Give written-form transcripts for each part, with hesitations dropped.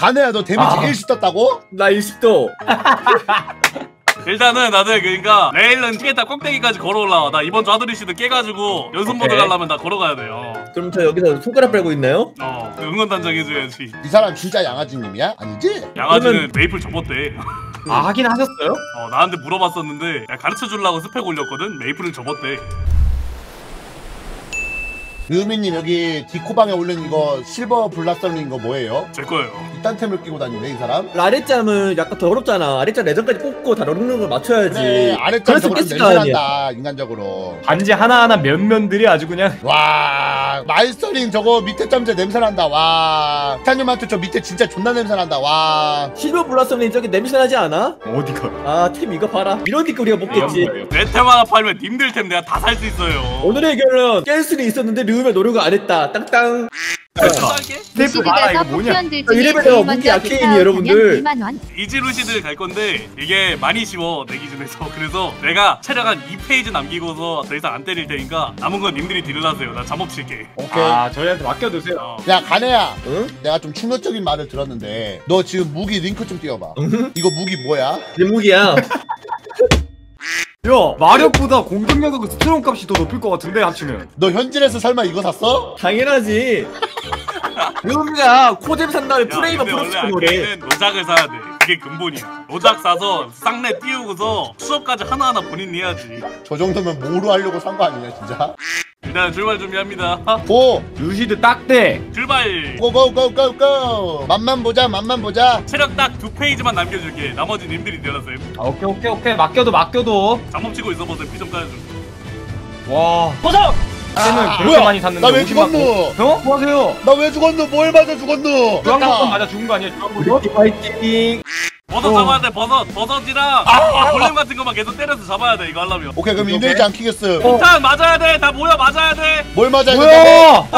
가네야 너 데미지 1씩 떴다고? 나 20도. 일단은 나는 그러니까 내일은 티켓타 꼭대기까지 걸어 올라와. 나 이번 주 하드리시드 깨가지고 연습모드 가려면 나 걸어가야 돼요. 그럼 저 여기서 손가락 빨고 있나요? 그 응원단장 해줘야지. 이 사람 진짜 양아지님이야? 아니지? 양아지는 메이플 접었대. 아 하긴 하셨어요? 나한테 물어봤었는데 가르쳐 주려고 스펙 올렸거든. 메이플을 접었대. 르미님 여기 디코방에 올린 이거 실버 블라썸인 거 뭐예요? 제 거예요. 이딴 템을 끼고 다니네 이 사람? 아랫잠은 약간 더 어렵잖아. 아랫잠 레전까지 뽑고 다 어렵는 걸 맞춰야지. 그래 아랫장 저거 좀 깼을 거 아니야. 냄새난다 인간적으로. 반지 하나하나 면면들이 아주 그냥. 와 마이스터링 저거 밑에 잠재 냄새난다. 와 타님한테 저 밑에 진짜 존나 냄새난다. 와 실버 블라썸님 저기 냄새나지 않아? 어디가? 아 템 이거 봐라. 이러니까 우리가 못 깼지. 내 템 하나 팔면 님들 템 내가 다 살 수 있어요. 오늘의 결론 깰 수는 있었는데 르음의 노력을 안 했다. 땅땅. 스테이프 봐라 이거 뭐냐? 이래봬요 무기 아케인이 여러분들. 이지 루시드 갈 건데 이게 많이 쉬워 내 기준에서. 그래서 내가 체력 한 2페이지 남기고서 더 이상 안 때릴 테니까 남은 건 님들이 딜을 하세요. 나 잠업 칠게. 오케이. 아 저희한테 맡겨두세요. 야 가네야 응? 내가 좀 충격적인 말을 들었는데 너 지금 무기 링크 좀 띄워봐. 이거 무기 뭐야? 내 무기야. 야 마력보다 공격력하고 스트롱 값이 더 높을 것 같은데 합치면. 너 현질에서 설마 이거 샀어? 당연하지. 르음이가 코잼 산 다음에 프레임 근데 앞으로 원래 쓰고 그래. 아케인은 노작을 사야 돼. 그게 근본이야. 노작 사서 쌍내 띄우고서 수업까지 하나하나 본인이 해야지. 저 정도면 뭐로 하려고 산 거 아니냐 진짜? 일단 출발 준비합니다. 고! 루시드 딱대. 출발. 고고고고고! 맛만 보자 맛만 보자. 체력 딱 2페이지만 남겨줄게. 나머지 님들이 내려세요. 아, 오케이 맡겨도. 잠업 치고 있어보세요. 피 좀 까여줘. 와 버섯. 쟤는 그렇게 뭐야? 많이 샀는데. 나 왜 50 죽었노? 맞고. 형 뭐하세요? 나 왜 죽었노? 뭘 맞아 죽었노? 주황버섯 맞아 죽은 거 아니야? 주황버섯? 화이팅. 버섯 잡아야 돼. 버섯이랑 볼륨 같은 거만 계속 때려서 잡아야 돼. 이거 하려면. 오케이 그럼 인데이지 안 키겠어. 폭탄 맞아야 돼. 다 모여 맞아야 돼. 뭘 맞아 이거? 뭐야?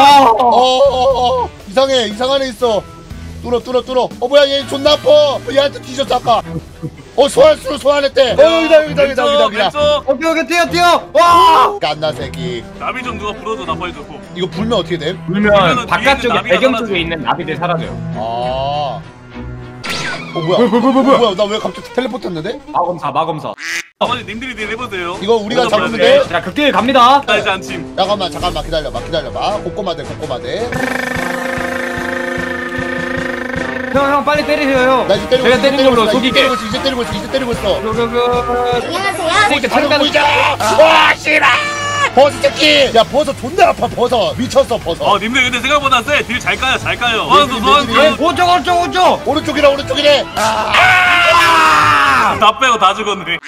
이상해 이상한 애 있어. 뚫어. 뭐야 얘 존나 아파. 얘한테 뒤졌어 아까. 소환했대. 여기다. 왼쪽. 오케이 뛰어. 와. 깐나 새끼. 나비 좀 누가 불어줘. 나 빨리 줘. 이거 불면 어떻게 돼? 불면 바깥쪽에 나비가 배경 사라져. 쪽에 있는 나비들 사라져요. 뭐야 나 왜 갑자기 텔레포트 했는데? 마검사. 나머지 님들이 딜 해보세요. 이거 우리가 먼저 잡으면 봐야 돼? 자 극딜 갑니다. 나 이제 안침. 잠깐만 기다려봐. 곱고마대. 형 빨리 때리세요 형. 나 이제 때리고 제가 있어, 때리는 걸로 속이게. 이제 때리고 있어. 안녕하세요. 이렇게 창단. 보이자. 와 씨발. 버섯 새끼. 야 버섯 존나 아파 버섯. 미쳤어 버섯. 님들 근데 생각보다 세. 딜 잘 까요. 소환수. 오른쪽이래. 다 빼고 다 죽었네.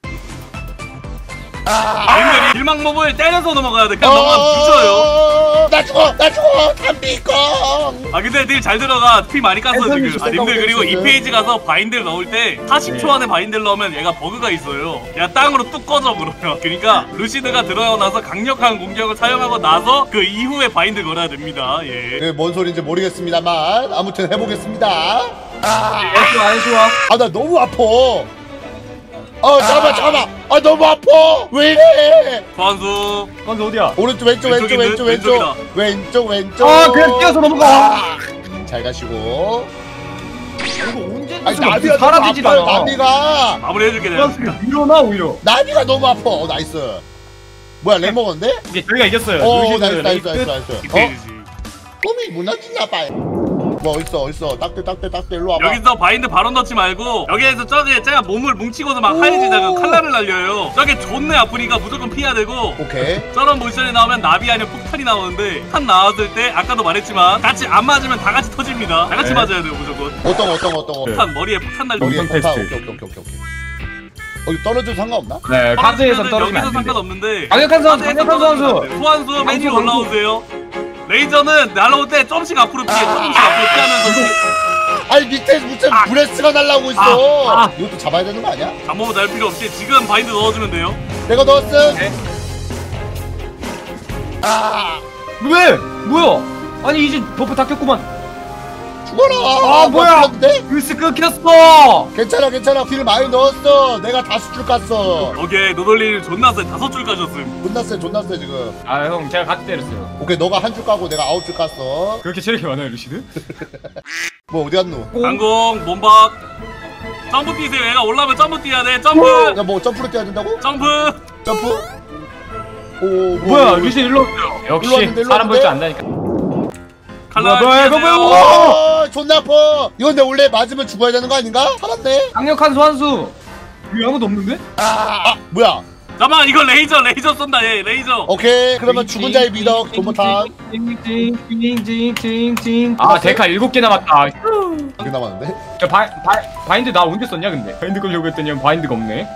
님들 일망 몹을 때려서 넘어가야 돼. 그냥 넘어가면 뒤져요. 나 죽어. 담비꺼. 근데 딜 잘 들어가. 피 많이 깠어 지금. 님들 그리고 있어요. 2페이지 가서 바인드를 넣을 때 40초 안에 바인드를 넣으면 얘가 버그가 있어요. 얘가 땅으로 뚝 꺼져 그러면. 그러니까 루시드가 들어가고 나서 강력한 공격을 사용하고 나서 그 이후에 바인드 걸어야 됩니다. 예. 뭔 소리인지 모르겠습니다만 아무튼 해보겠습니다. 안 좋아. 나 너무 아파. 잠깐만. 너무 아파. 왜 이래? 소환수. 건데 어디야? 오른쪽 왼쪽. 왼쪽이다. 왼쪽. 그냥 뛰어서 넘어가. 잘 가시고. 이거 언제 나비가 사라지질 너무 아파요, 않아. 나비가. 마무리해줄게 내가. 일어나 오히려. 나비가 너무 아파. 나이스. 뭐야 렉 먹었는데? 이제 저희가 이겼어요. 나이스. 2페이지지. 꿈이 무너지나 봐요. 뭐 있어. 딱대 일로 와봐. 여기서 바인드 바로 넣지 말고 여기에서 저기 제가 몸을 뭉치고서 막 하이지다가 칼날을 날려요. 저게 존내 아프니까 무조건 피해야 되고. 오케이. 저런 모션이 나오면 나비 아니면 폭탄이 나오는데 폭탄 나왔을 때 아까도 말했지만 같이 안 맞으면 다 같이 터집니다. 다 같이 맞아야 돼요 무조건. 어떤 폭탄 머리에 폭탄 날리고. 여기에 우선 폭탄. 테스트. 오케이. 상관없나? 상관없나? 네 카드에서 떨어지면 여기서 안 돼. 상관없는데 강력한 선수. 소환수 메뉴 올라오세요. 레이저는 날아올 때 조금씩 앞으로 피하면서 아니 밑에 무슨 브레스가 날라오고 있어. 이것도 잡아야 되는 거 아니야? 잠못 날 필요 없이 지금 바인드 넣어주면 돼요. 내가 넣었음. 네. 왜? 뭐야? 아니 이제 버프 다 꼈구만. 죽어라. 뭐야? 근데 글씨 끊겼어. 괜찮아. 딜 많이 넣었어. 내가 5줄 깠어. 오케이 노돌리 존나 세 5줄 까셨음. 존나 세 지금. 형 제가 같이 때렸어요. 오케이 너가 1줄 까고 내가 9줄 깠어. 그렇게 체력이 많아요 루시드? 뭐 어디 갔노? 강공 몸박 점프 뛰세요. 얘가 올라오면 점프 뛰어야 돼. 점프 야 뭐 점프를 뛰어야 된다고? 점프. 점프? 오 뭐야 루시 일로 왔어요. 역시 왔는데, 일로 사람 볼 줄 왔는데? 안다니까. 칼날 뭐야, 이거 뛰세요. 오 존나 아파. 이건 근데 원래 맞으면 죽어야 되는 거 아닌가? 살았네. 강력한 소환수. 여기 아무도 없는데? 뭐야? 잠깐만 이거 레이저 쏜다. 얘 레이저. 오케이 그러면 죽은 자의 미덕 도모탄 아 데카 7개 남았다. 이게 남았는데? 저 바인드 나 언제 썼냐 근데? 바인드 걸려고 했더니 바인드가 없네.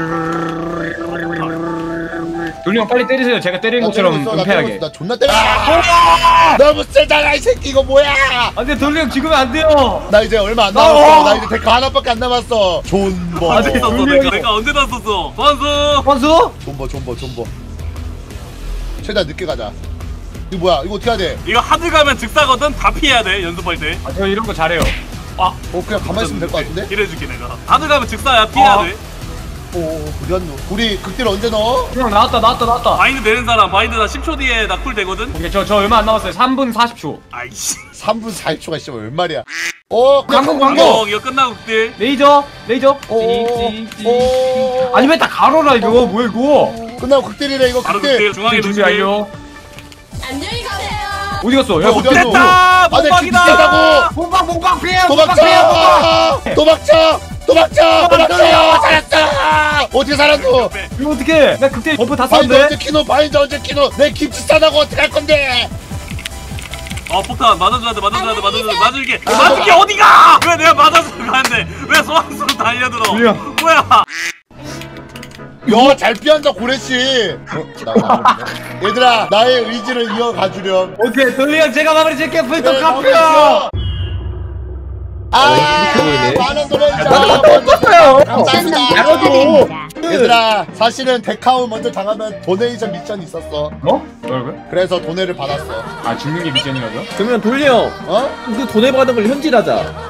돌리 형 빨리 때리세요. 제가 때리는 것처럼 은폐하게. 나 존나 때려. 너무 세잖아 이 새끼 이거 뭐야? 안돼 돌리 형 지금은 안 돼요. 나 이제 얼마 안 남았어. 나 이제 데카 하나밖에 안 남았어. 존버. 언제 썼어? 돌리는 내가 언제 다 썼어? 선수. 선수? 존버. 최대한 늦게 가자. 이거 뭐야? 이거 어떻게 해야 돼? 이거 하드 가면 즉사거든. 다 피해야 돼 연습할 때. 아, 저 이런 거 잘해요. 그냥 가만히 있으면 될 것 같은데? 이래줄게 내가. 하드 가면 즉사야 피해야 돼. 어디 갔노? 우리 극딜 언제 넣어? 형 나왔다. 바인드 내는 사람 바인드 나 10초 뒤에 나 쿨 되거든. 오케이 저 얼마 안 남았어요. 3분 40초. 아이씨. 3분 40초가 씨발 웬 말이야? 광고. 강공 이거 끝나고 그때. 레이저. 오. 아니 왜 다 가로라 이거 뭐야 이거? 끝나고 극딜이래 이거 바로 극딜. 그때 중앙에 준비 놓을게. 완료. 안녕히 가세요. 어디 갔어? 야 어디 갔어? 됐다. 아, 내 몸박이다. 기다다고. 몸박 피해. 도망쳐! 살았어! 어떻게 살았노? 이거 어떻게? 나 그때 버프 다 바인드 썼는데. 언제 키노? 바인드 언제 키노? 내 김치 싸다고 어떻게 할 건데? 폭탄 맞아줘야 돼. 맞을게 어디가? 왜 내가 맞아서 가는데 왜 소환수로 달려들어? 돌려. 뭐야? 야, 잘 피한다 고래씨. 얘들아, 나의 의지를 이어가주렴. 오케이 돌리 형 제가 마무리 짓게 불떡 그래, 카페요. 가보시죠. 많은 노래 나도 떴어요. 감사합니다. 얘들아, 사실은 데카운 먼저 당하면 도네이션 미션이 있었어. 뭐라고요? 그래서 도네를 받았어. 아 죽는 게 미션이라고요? 그러면 돌려. 어? 그 돈을 받은 걸 현질하자.